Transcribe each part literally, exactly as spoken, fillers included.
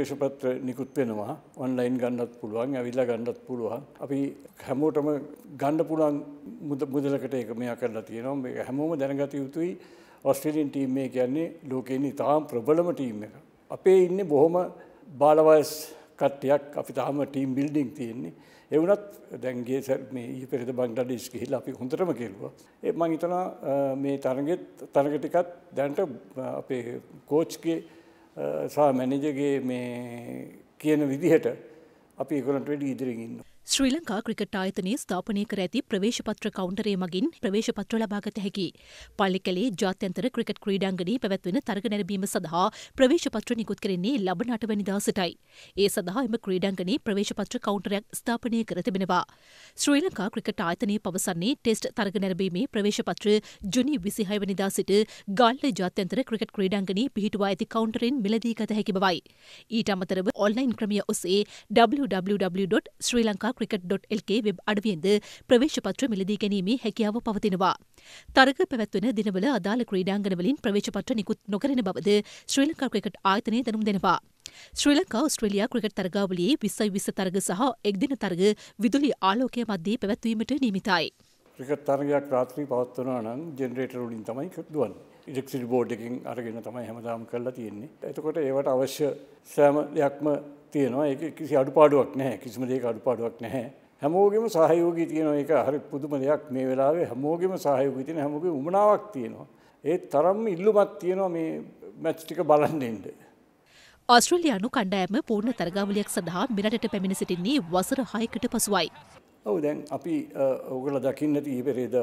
ප්‍රවේශ පත්‍ර නිකුත් වෙනවා. ඔන්ලයින් ගන්නත් පුළුවන්, ඇවිල්ලා ගන්නත් පුළුවන්. අපි හැමෝටම ගන්න පුළුවන් මුදලකට ඒක මෙයා කරලා තියෙනවා. මේක හැමෝම දැනගත යුතුයි. ඔස්ට්‍රේලියන් ටීම් එක කියන්නේ ලෝකේ ඉන්න තාම ප්‍රබලම ටීම් එක. අපේ ඉන්නේ බොහොම බාල වයස් කට්ටියක්. අපි තාම ටීම් බිල්ඩින් තියෙන්නේ. ඒ වුණත් දැන් ගිය මේ ඊයේ පෙරේද බංග්ලාදේශ ගිහිල්ලා අපි හොඳටම කෙරුවා. ඒ මම හිතනවා මේ තරගෙත් තරග ටිකත් දැනට අපේ කෝච්ගේ සහ මැනේජර්ගේ මේ කියන විදිහට අපි ඒගොල්ලන්ට වැඩි ඉදිරියෙන් ඉන්නවා. ශ්‍රී ලංකා ක්‍රිකට් ආයතනයේ ස්ථාපනය කර ඇති ප්‍රවේශපත්‍ර කවුන්ටරය මගින් ප්‍රවේශපත්‍ර ලබාගත හැකි. පල්ලිකැලේ ජාත්‍යන්තර ක්‍රිකට් ක්‍රීඩාංගණයේ පැවැත්වෙන තරග නැරඹීම සඳහා ප්‍රවේශපත්‍ර නිකුත් කෙරෙන්නේ ලබන අටවැනිදා සිටයි. ඒ සඳහා එම ක්‍රීඩාංගණයේ ප්‍රවේශපත්‍ර කවුන්ටරයක් ස්ථාපනය කර තිබෙනවා. ශ්‍රී ලංකා ක්‍රිකට් ආයතනයේ පවසන්නේ ටෙස්ට් තරග නැරඹීමේ ප්‍රවේශපත්‍ර ජුනි විසිහය වෙනිදා සිට ගාල්ල ජාත්‍යන්තර ක්‍රිකට් ක්‍රීඩාංගණයේ පිහිටුවා ඇති කවුන්ටරෙන් මිලදී ගත හැකි බවයි. ඊට අමතරව ඔන්ලයින් ක්‍රමය ඔස්සේ W W W dot Sri Lanka cricket dot L K web අඩවියෙන්ද ප්‍රවේශපත්‍ර මිලදී ගැනීමේ හැකියාව පවතිනවා. තරග පැවැත්වෙන දිනවල අදාළ ක්‍රීඩාංගණවලින් ප්‍රවේශපත්‍ර නිකුත් නොකරන බවද ශ්‍රී ලංකා ක්‍රිකට් ආයතනය දැනුම් දෙනවා. ශ්‍රී ලංකා ඕස්ට්‍රේලියා ක්‍රිකට් තරගාවලියේ විස්සයි විස්ස තරග සහ එක්දින තරග විදුලි ආලෝකය මැද්දේ පැවැත්වීමට නියමිතයි. ක්‍රිකට් තරගයක් රාත්‍රී පවත්වනවා නම් ජෙනරේටර් වලින් තමයි දුවන්නේ. ඉලෙක්ට්‍රිසිටි බෝඩ් එකකින් අරගෙන තමයි හැමදාම කරලා තියෙන්නේ. එතකොට ඒවට අවශ්‍ය සෑම දෙයක්ම තියෙනවා. ඒක කිසි අඩුපාඩුවක් නැහැ. කිසිම දෙයක අඩුපාඩුවක් නැහැ. හැමෝගෙම සහයෝගී තියෙනවා. ඒක හරි පුදුම දෙයක්. මේ වෙලාවේ හැමෝගෙම සහයෝගී තියෙන හැමෝගෙම උමනාවක් තියෙනවා. ඒ තරම්ම ඉල්ලුමක් තියෙනවා මේ මැච් ටික බලන්න එන්න. ආස්ට්‍රේලියානු කණ්ඩායම පූර්ණ තරගාවලියක් සඳහා මෙරටට පැමිණ සිටින්නේ වසර හයකට පසුවයි. ඔව් දැන් අපි ඔයගොල්ලෝ දකින්න ඊයේ පෙරේද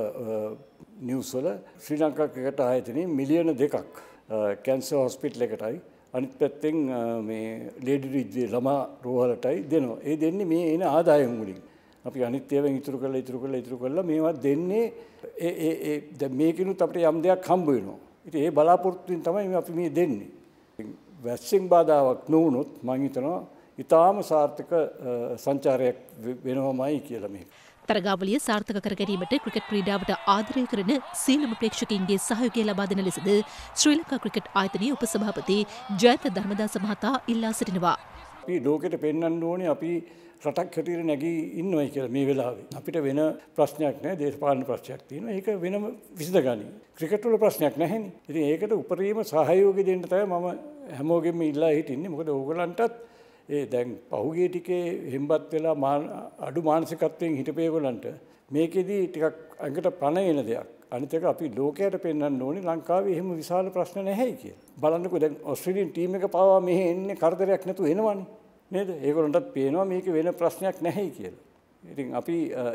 නිවුස් වල ශ්‍රී ලංකා ක්‍රිකට් ආයතනයේ මිලියන දෙකක් කැන්සර් හොස්පිටල් එකටයි අනිත් පැත්තෙන් මේ ලේඩි රිජ්වේ ළමා රෝහලටයි දෙනවා. ඒ දෙන්නේ මේ එන ආදායම් වලින්. අපි අනිත් ඒවායින් ඉතුරු කරලා ඉතුරු කරලා ඉතුරු කරලා මේවා දෙන්නේ ඒ ඒ ඒ දැන් මේකිනුත් අපිට යම් දෙයක් හම්බ වෙනවා. ඉතින් ඒ බලාපොරොත්තුෙන් තමයි අපි මේ දෙන්නේ. වැක්සින් බාධාවක් නොවුනොත් මම හිතනවා ඉතාම සාර්ථක සංචාරයක් වෙනවමයි කියලා මේක. තරගාවලිය සාර්ථක කර ගැනීමට ක්‍රිකට් ක්‍රීඩාවට ආදරය කරන සීලම ප්‍රේක්ෂකයින්ගේ සහයෝගය ලබා දෙන ලෙසද ශ්‍රී ලංකා ක්‍රිකට් ආයතනයේ උපසභාපති ජයන්ත ධර්මදාස මහතා ඉල්ලා සිටිනවා. අපි ලෝකෙට පෙන්වන්න ඕනේ අපි රටක් හැටියට නැගී ඉන්නවයි කියලා මේ වෙලාවේ. අපිට වෙන ප්‍රශ්නයක් නැහැ. දේශපාලන ප්‍රශ්නයක් තියෙනවා. ඒක වෙනම විසඳගනි. ක්‍රිකට් වල ප්‍රශ්නයක් නැහැනේ. ඉතින් ඒකට උපරිම සහයෝගය දෙන්න තමයි මම හැමෝගෙම ඉල්ලා හිටින්නේ. මොකද ඕගලන්ටත් ඒ දැන් පහුගිය ටිකේ හෙම්බත් වෙලා අඩු මානසිකත්වයෙන් හිටපේගොල්ලන්ට මේකෙදි ටිකක් අඟට පණ එන දෙයක්. අනිත් එක අපි ලෝකයට පෙන්වන්න ඕනේ ලංකාවේ එහෙම විශාල ප්‍රශ්න නැහැයි කියලා. බලන්නකෝ දැන් ඕස්ට්‍රේලියන් ටීම් එක පාවා මෙහෙ එන්නේ කරදරයක් නැතුව එනවනේ. නේද? ඒගොල්ලන්ටත් පේනවා මේක වෙන ප්‍රශ්නයක් නැහැයි කියලා. ඉතින් අපි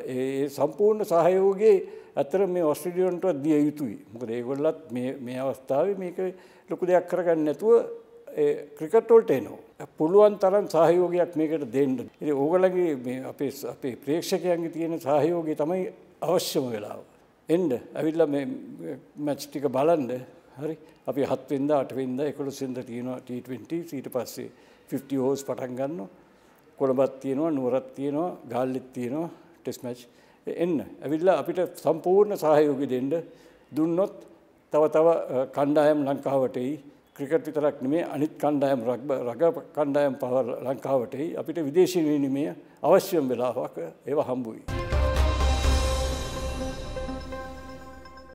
ඒ සම්පූර්ණ සහයෝගයේ අතර මේ ඕස්ට්‍රේලියාවන්ට දිය යුතුයි. මොකද ඒගොල්ලත් මේ මේ අවස්ථාවේ මේක ලොකු දෙයක් කරගන්න නැතුව ඒ ක්‍රිකට් වලට එනවා. පුළුවන් තරම් සහයෝගයක් මේකට දෙන්න. ඉතින් ඕගොල්ලන්ගේ මේ අපේ අපේ ප්‍රේක්ෂකයන්ගේ තියෙන සහයෝගය තමයි අවශ්‍යම වෙලාව. එන්න ඇවිල්ලා මේ මැච් ටික බලන්න. හරි. අපි හත් වෙනිදා අට වෙනිදා එකොළොස් වෙනිදා තියෙනවා ටී ට්වෙන්ටි ඊට පස්සේ ෆිෆ්ටි ඕවර්ස් පටන් ගන්නවා. කොළඹත් තියෙනවා, නුවරත් තියෙනවා, ගාල්ලෙත් තියෙනවා ටෙස්ට් මැච්. එන්න ඇවිල්ලා අපිට සම්පූර්ණ සහයෝගය දෙන්න. දුන්නොත් තව තව කණ්ඩායම් ලංකාවට එයි. ක්‍රිකට් විතරක් නෙමෙයි අනිත් කණ්ඩායම් රග කණ්ඩායම් පව ලංකාවට එයි. අපිට විදේශී විනිමය අවශ්‍යම වෙලාවක ඒව හම්බුයි.